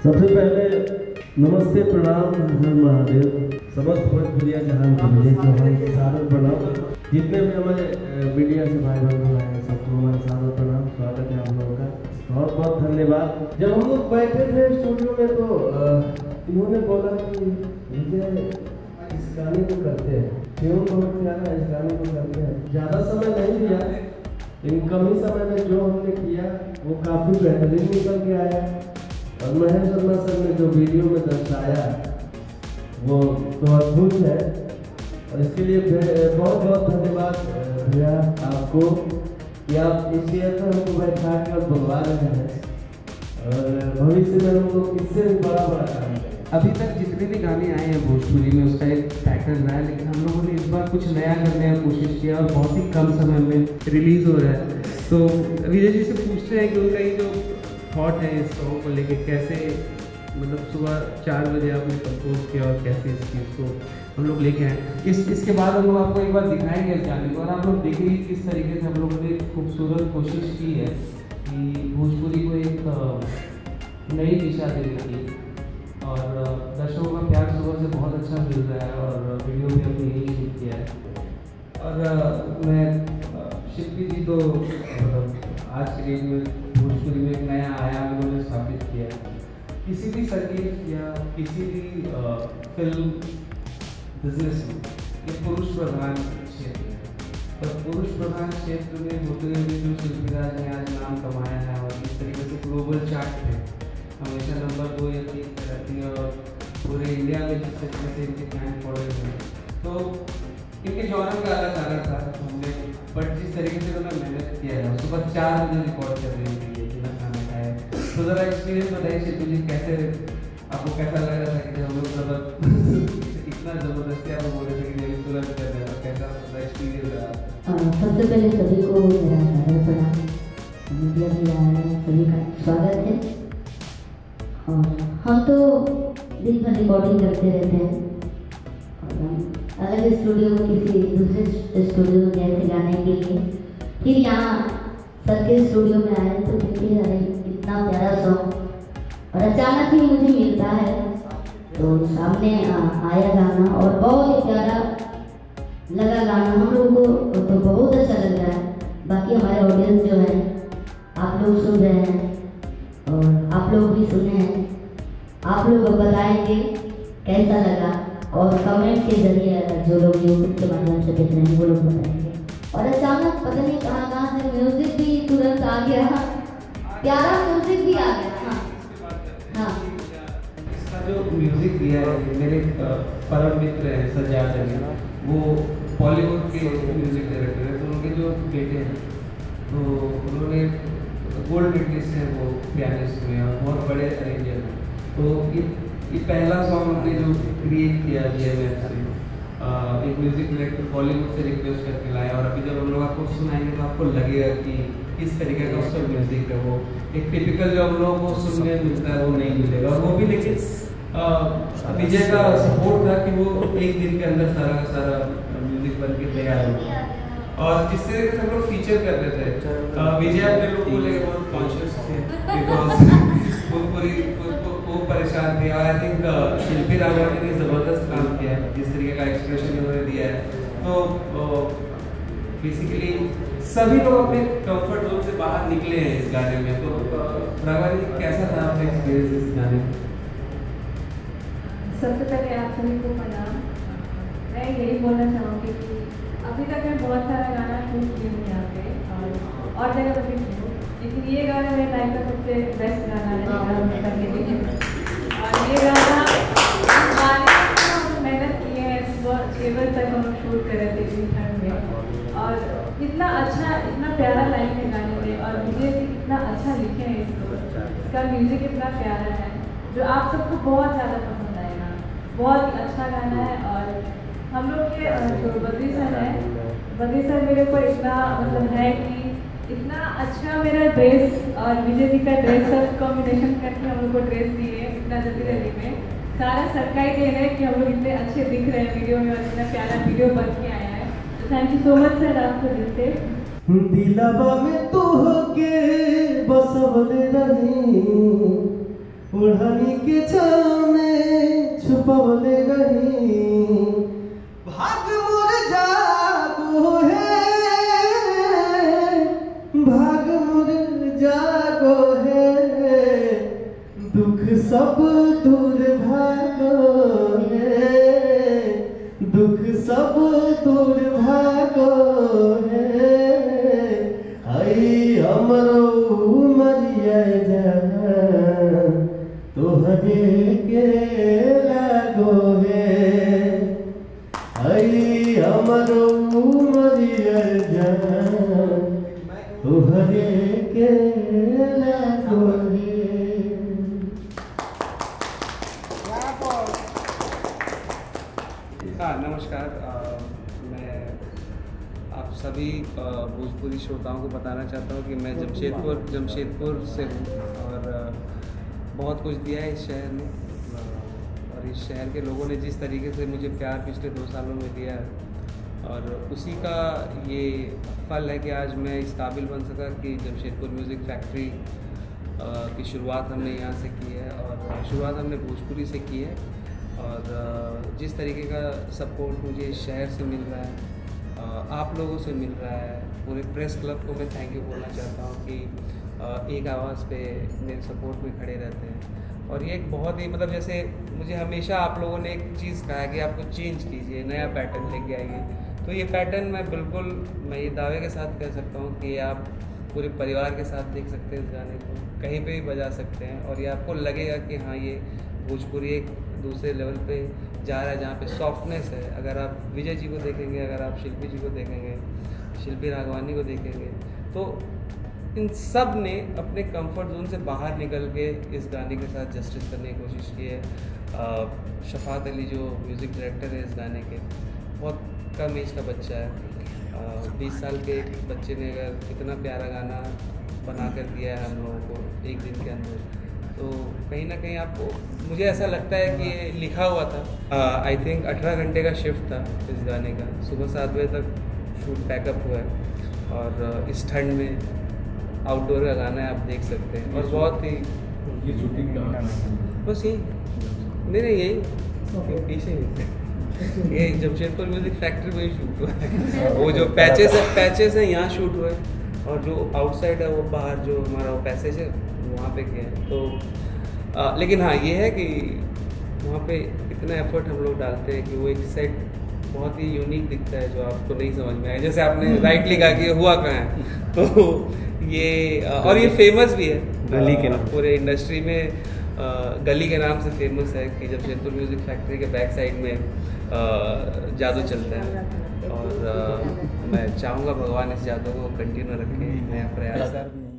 सबसे पहले नमस्ते प्रणाम हर महादेव। समस्त भोजपुरिया जहान के लिए जहान के सादर प्रणाम। जितने भी हमारे मीडिया से भाई बंधु हैं सबको हमारा सादर प्रणाम। स्वागत है आप लोगों का, बहुत बहुत धन्यवाद। जब हम लोग बैठे थे स्टूडियो में तो इन्होंने बोला कि विजय इस गाने को करते हैं, ट्यून बहुत प्यारा है, इस गाने को करते हैं। ज़्यादा समय नहीं दिया, इन कम ही समय में जो हमने किया वो काफ़ी बेहतरीन निकल के आया। और महेश शर्मा सर ने जो वीडियो में दर्शाया वो तो अद्भुत है, और इसके लिए बहुत बहुत धन्यवाद भैया आपको कि आप इस चेयर पर हमको बैठा कर बुलवा रहे हैं, और भविष्य में हम लोग इससे भी बड़ा बड़ा काम करें। अभी तक जितने भी गाने आए हैं भोजपुरी में उसका एक पैटर्न रहा है, लेकिन हम लोगों ने इस बार कुछ नया करने की कोशिश किया और बहुत ही कम समय में रिलीज़ हो रहा है। तो विजय जी से पूछते हैं कि उनका ये जो थॉट है इस सॉन्ग को लेके, कैसे मतलब सुबह 4 बजे आपने कंपोज किया और कैसे इस चीज़ को हम लोग लेके आए। इसके बाद हम लोग आपको एक बार दिखाएंगे इस गाने को, और आप लोग देखेंगे किस तरीके से हम लोगों ने खूबसूरत कोशिश की है कि भोजपुरी को एक नई दिशा देने की। और दर्शकों का प्यार सुबह से बहुत अच्छा मिल रहा है, और वीडियो भी हमने यही शूट किया है। और मैं शिल्पी जी तो आज के डेट में भोजपुरी में एक नया आयाम उन्होंने स्थापित किया है। किसी भी संगीत या किसी भी फिल्म बिजनेस में ये पुरुष प्रधान क्षेत्र है, तो पुरुष प्रधान क्षेत्र में होते हुए जो शिल्पीराज ने आज नाम कमाया है और इस तरीके से ग्लोबल चार्ट पे हमेशा नंबर 2 या 3 पर रहती है, और पूरे इंडिया में जिस तरीके से इनके फैन फॉलोइंग है, तो इनके जॉनर का अलग था हमने, बट जिस तरीके से उन्होंने मेहनत किया है, सुबह 4 बजे रिकॉर्ड कर रही थी ये बिना खाना खाए। तो ज़रा एक्सपीरियंस बताइए शिल्पी जी, कैसे आपको कैसा लग रहा था कि हम लोग मतलब इतना ज़बरदस्ती आपको बोल रहे थे कि ये तुरंत कर रहे हैं, कैसा एक्सपीरियंस रहा? सबसे पहले सभी को मेरा सादर प्रणाम। मीडिया भी आया है, सभी का स्वागत है। और हम तो दिन भर रिकॉर्डिंग करते रहते हैं, और हम अलग स्टूडियो में किसी दूसरे स्टूडियो में गए थे गाने के लिए, फिर यहाँ सर के स्टूडियो में आए तो देखिए अरे इतना प्यारा सॉन्ग, और अचानक ही मुझे मिलता है तो सामने आया गाना, और बहुत ही प्यारा लगा गाना हम लोगों को, तो बहुत अच्छा लग रहा है। बाकी हमारे ऑडियंस जो है आप लोग सुन रहे हैं और आप लोग भी सुने हैं, आप लोग बताएंगे कैसा लगा, और कमेंट के जरिए जो लोग यूट्यूब के माध्यम से देख रहे हैं वो लोग बताएंगे। और अचानक पता नहीं कहाँ से म्यूजिक भी तुरंत आ गया, प्यारा म्यूजिक भी आ गया। हाँ, इसका जो म्यूजिक दिया है मेरे परम मित्र हैं सज्जाद अली, वो बॉलीवुड के म्यूजिक डायरेक्टर हैं, तो उनके जो बेटे हैं तो उन्होंने गोल्ड मेडलिस्ट हैं वो पियानिस्ट में, और बहुत बड़े अरेंजर हैं। तो ये पहला सॉन्ग हमने जो क्रिएट किया DMF से, एक म्यूजिक डायरेक्टर बॉलीवुड से रिक्वेस्ट करके लाया, और अभी जब हम लोग आपको सुनाएंगे तो आपको लगेगा कि किस तरीके का उसका म्यूजिक है। वो एक टिपिकल जो हम लोगों को सुनने मिलता है वो नहीं मिलेगा, और वो भी लेकिन विजय का सपोर्ट था कि वो एक दिन के अंदर सारा का सारा म्यूजिक बन के तैयार हो। और जिस तरीके से हम लोग फीचर कर रहे थे, विजय अपने लोग को लेकर बहुत कॉन्शियस थे, बिकॉज वो पूरी वो परेशान थे। और आई थिंक शिल्पी रावत ने ज़बरदस्त काम किया है, जिस तरीके का एक्सप्रेशन उन्होंने दिया है। तो बेसिकली सभी लोग अपने कंफर्ट जोन से बाहर निकले हैं इस गाने में। तो राघवा जी कैसा था आपका एक्सपीरियंस इस गाने में? सबसे पहले आप सभी को प्रणाम। मैं यही बोलना चाहूँगी कि अभी तक मैं बहुत सारा गाना शूट की हूँ यहाँ पे और जगह पर भी हूँ, लेकिन ये गाना मेरे लाइफ का सबसे बेस्ट गाना है। और ये गाना मेहनत की है, सुबह 6 बजे तक हम लोग शूट कर रहे थे इतनी ठंड में, और इतना अच्छा इतना प्यारा लाइन है गाने में, और मुझे इतना अच्छा लिखे हैं इसको, इसका म्यूज़िक इतना प्यारा है जो आप सबको बहुत ज़्यादा पसंद आएगा। बहुत ही अच्छा गाना है। और हम लोग के जो बद्री सर है, बद्री सर मेरे को इतना मतलब है कि इतना अच्छा मेरा ड्रेस और विजय जी का ड्रेस सब कॉम्बिनेशन करके हम लोग को ड्रेस दिए इतना जल्दी रैली में। सारा सरकार दे रहे हैं कि हम लोग इतने अच्छे दिख रहे हैं वीडियो में, और इतना प्यारा वीडियो बन के आया है। तो thank you so much sir आपको दिल से। दिलवा में तू होके बसवले रही ओढ़नी के छाँव में छुपवले गही भाग मोर जागो है, भाग मोर जागो है, दुख सब दूर भागो है, दुख सब दूर भागो है, आई हमरो मरिया जहां तोहरे के लागो है, आई हमरो मरिया जहां तोहरे के लागो है। हाँ नमस्कार, मैं आप सभी भोजपुरी श्रोताओं को बताना चाहता हूँ कि मैं जमशेदपुर से हूँ और बहुत कुछ दिया है इस शहर ने, और इस शहर के लोगों ने जिस तरीके से मुझे प्यार पिछले 2 सालों में दिया है और उसी का ये फल है कि आज मैं इस काबिल बन सका कि जमशेदपुर म्यूज़िक फैक्ट्री की शुरुआत हमने यहाँ से की है और शुरुआत हमने भोजपुरी से की है। और जिस तरीके का सपोर्ट मुझे इस शहर से मिल रहा है, आप लोगों से मिल रहा है, पूरे प्रेस क्लब को मैं थैंक यू बोलना चाहता हूँ कि एक आवाज़ पे मेरे सपोर्ट में खड़े रहते हैं। और ये एक बहुत ही मतलब जैसे मुझे हमेशा आप लोगों ने एक चीज़ कहा है कि आपको चेंज कीजिए, नया पैटर्न लेके आइए, तो ये पैटर्न मैं ये दावे के साथ कह सकता हूँ कि आप पूरे परिवार के साथ देख सकते हैं इस गाने को, कहीं पे भी बजा सकते हैं और ये आपको लगेगा कि हाँ ये भोजपुरी एक दूसरे लेवल पे जा रहा है जहाँ पे सॉफ्टनेस है। अगर आप विजय जी को देखेंगे, अगर आप शिल्पी जी को देखेंगे, शिल्पी राघवानी को देखेंगे, तो इन सब ने अपने कंफर्ट जोन से बाहर निकल के इस गाने के साथ जस्टिस करने की कोशिश की है। शफात अली जो म्यूज़िक डायरेक्टर है इस गाने के, बहुत कम एज का बच्चा है, 20 साल के एक बच्चे ने अगर इतना प्यारा गाना बना कर दिया है हम लोगों को एक दिन के अंदर, तो कहीं ना कहीं आपको मुझे ऐसा लगता है कि ये लिखा हुआ था। आई थिंक 18 घंटे का शिफ्ट था इस गाने का, सुबह 7 बजे तक शूट पैकअप हुआ है और इस ठंड में आउटडोर का गाना है, आप देख सकते हैं। और बहुत ही ये शूटिंग का बस यही नहीं यही पीछे ये जमशेदपुर म्यूज़िक फैक्ट्री में ही शूट हुआ है। वो जो पैचेस है यहाँ शूट हुआ है और जो आउटसाइड है वो बाहर जो हमारा वो पैसेज है वहाँ पे किया है। तो लेकिन हाँ ये है कि वहाँ पे इतना एफर्ट हम लोग डालते हैं कि वो एक सेट बहुत ही यूनिक दिखता है जो आपको नहीं समझ में आए। जैसे आपने राइटली कहा कि हुआ कहाँ है, तो ये और ये फेमस भी है गली के नाम, पूरे इंडस्ट्री में गली के नाम से फेमस है कि जमशेदपुर म्यूज़िक फैक्ट्री के बैक साइड में जादू चलता है। और मैं चाहूँगा भगवान इस जादू को कंटिन्यू रखें, नया प्रयास